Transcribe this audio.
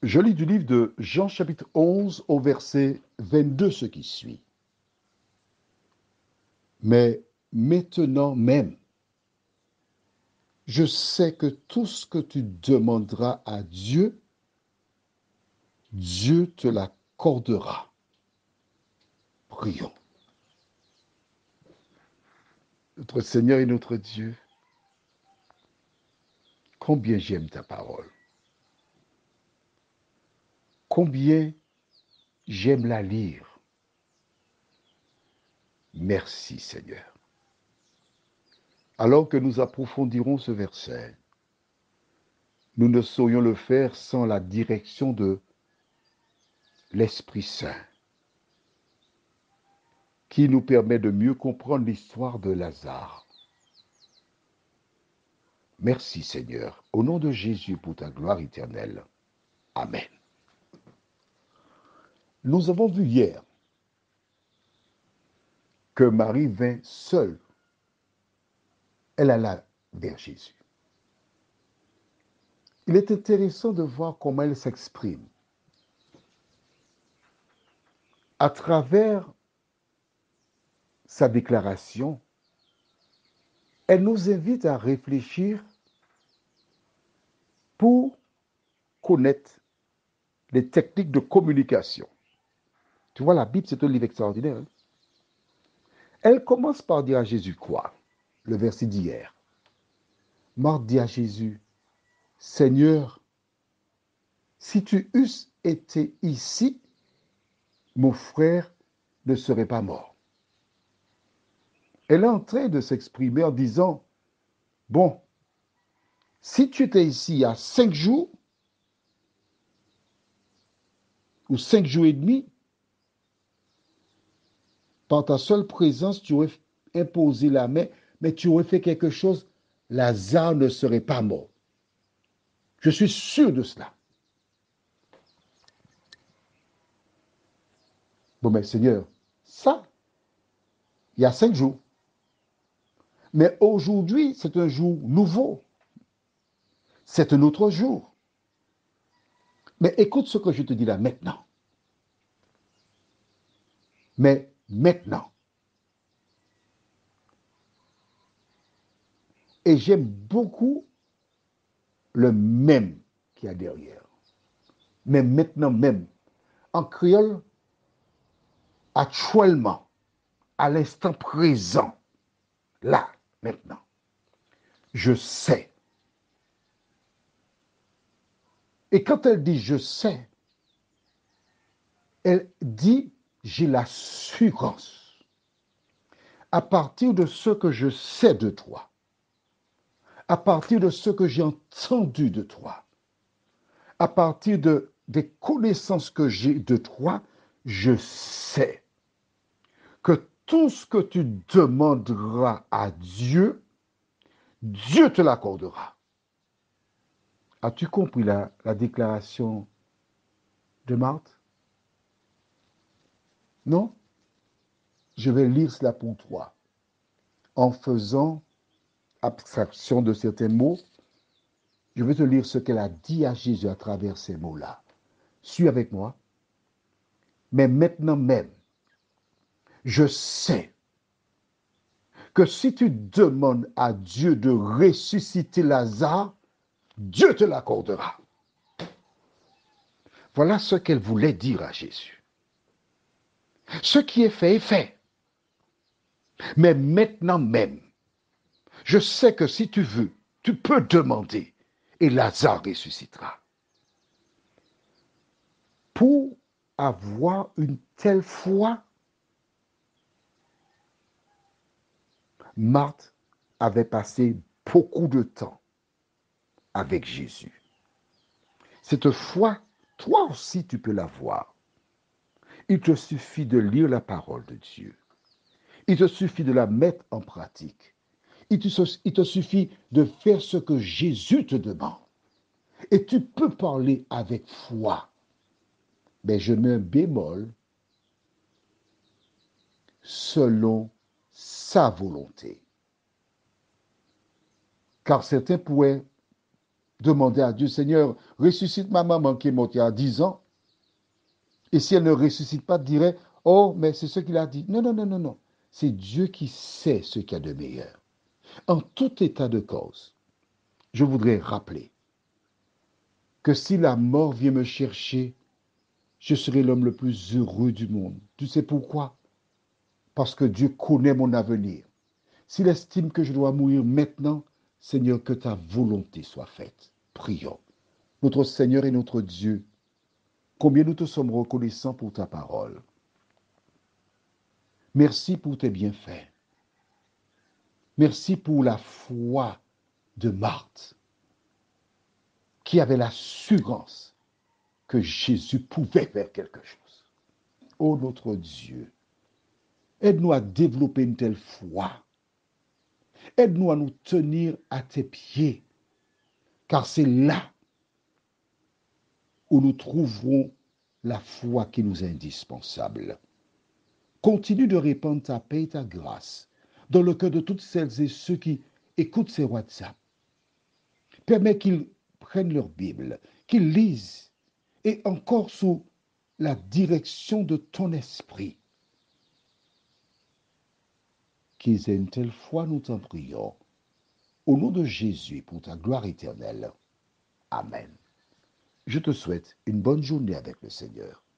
Je lis du livre de Jean chapitre 11 au verset 22 ce qui suit. Mais maintenant même, je sais que tout ce que tu demanderas à Dieu, Dieu te l'accordera. Prions. Notre Seigneur et notre Dieu, combien j'aime ta parole. Combien j'aime la lire. Merci Seigneur. Alors que nous approfondirons ce verset, nous ne saurions le faire sans la direction de l'Esprit Saint, qui nous permet de mieux comprendre l'histoire de Lazare. Merci Seigneur, au nom de Jésus pour ta gloire éternelle. Amen. Nous avons vu hier que Marie vint seule. Elle alla vers Jésus. Il est intéressant de voir comment elle s'exprime. À travers sa déclaration, elle nous invite à réfléchir pour connaître les techniques de communication. Tu vois, la Bible, c'est un livre extraordinaire. Hein? Elle commence par dire à Jésus quoi? Le verset d'hier. Marthe dit à Jésus, Seigneur, si tu eusses été ici, mon frère ne serait pas mort. Elle est en train de s'exprimer en disant, bon, si tu étais ici il y a 5 jours, ou 5 jours et demi, par ta seule présence, tu aurais imposé la main, mais tu aurais fait quelque chose, Lazare ne serait pas mort. Je suis sûr de cela. Bon, mais Seigneur, ça, il y a 5 jours. Mais aujourd'hui, c'est un jour nouveau. C'est un autre jour. Mais écoute ce que je te dis là maintenant. Mais maintenant. Et j'aime beaucoup le même qu'il y a derrière. Mais maintenant même. En créole, actuellement, à l'instant présent, là, maintenant. Je sais. Et quand elle dit je sais, elle dit j'ai l'assurance. À partir de ce que je sais de toi, à partir de ce que j'ai entendu de toi, à partir des connaissances que j'ai de toi, je sais que tout ce que tu demanderas à Dieu, Dieu te l'accordera. As-tu compris la déclaration de Marthe? Non? Je vais lire cela pour toi en faisant abstraction de certains mots. Je vais te lire ce qu'elle a dit à Jésus à travers ces mots-là. Suis avec moi. Mais maintenant même, je sais que si tu demandes à Dieu de ressusciter Lazare, Dieu te l'accordera. Voilà ce qu'elle voulait dire à Jésus. Ce qui est fait est fait. Mais maintenant même, je sais que si tu veux, tu peux demander et Lazare ressuscitera. Pour avoir une telle foi, Marthe avait passé beaucoup de temps avec Jésus. Cette foi, toi aussi tu peux l'avoir. Il te suffit de lire la parole de Dieu. Il te suffit de la mettre en pratique. Il te suffit de faire ce que Jésus te demande. Et tu peux parler avec foi. Mais je mets un bémol selon sa volonté. Car certains pourraient Demandez à Dieu, Seigneur, ressuscite ma maman qui est morte il y a 10 ans. Et si elle ne ressuscite pas, dirait, oh, mais c'est ce qu'il a dit. Non, non, non, non, non. C'est Dieu qui sait ce qu'il y a de meilleur. En tout état de cause, je voudrais rappeler que si la mort vient me chercher, je serai l'homme le plus heureux du monde. Tu sais pourquoi? Parce que Dieu connaît mon avenir. S'il estime que je dois mourir maintenant, Seigneur, que ta volonté soit faite. Prions. Notre Seigneur et notre Dieu, combien nous te sommes reconnaissants pour ta parole. Merci pour tes bienfaits. Merci pour la foi de Marthe, qui avait l'assurance que Jésus pouvait faire quelque chose. Ô notre Dieu, aide-nous à développer une telle foi. Aide-nous à nous tenir à tes pieds, car c'est là où nous trouverons la foi qui nous est indispensable. Continue de répandre ta paix et ta grâce dans le cœur de toutes celles et ceux qui écoutent ces WhatsApp. Permets qu'ils prennent leur Bible, qu'ils lisent, et encore sous la direction de ton esprit, qu'ils aient une telle foi, nous t'en prions. Au nom de Jésus, pour ta gloire éternelle. Amen. Je te souhaite une bonne journée avec le Seigneur.